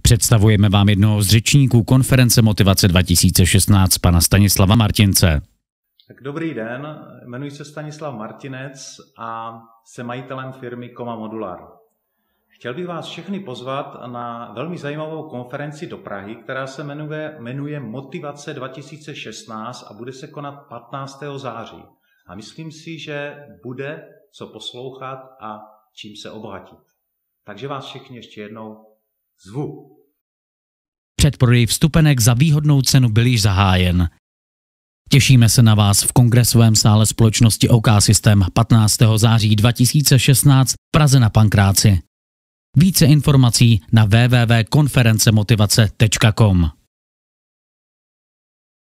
Představujeme vám jednoho z řečníků konference Motivace 2016, pana Stanislava Martince. Tak dobrý den, jmenuji se Stanislav Martinec a jsem majitelem firmy Koma Modular. Chtěl bych vás všechny pozvat na velmi zajímavou konferenci do Prahy, která se jmenuje Motivace 2016 a bude se konat 15. září. A myslím si, že bude co poslouchat a čím se obohatit. Takže vás všichni ještě jednou zvu. Předprodej vstupenek za výhodnou cenu byl již zahájen. Těšíme se na vás v kongresovém sále společnosti OK System 15. září 2016 v Praze na Pankráci. Více informací na www.konferencemotivace.com.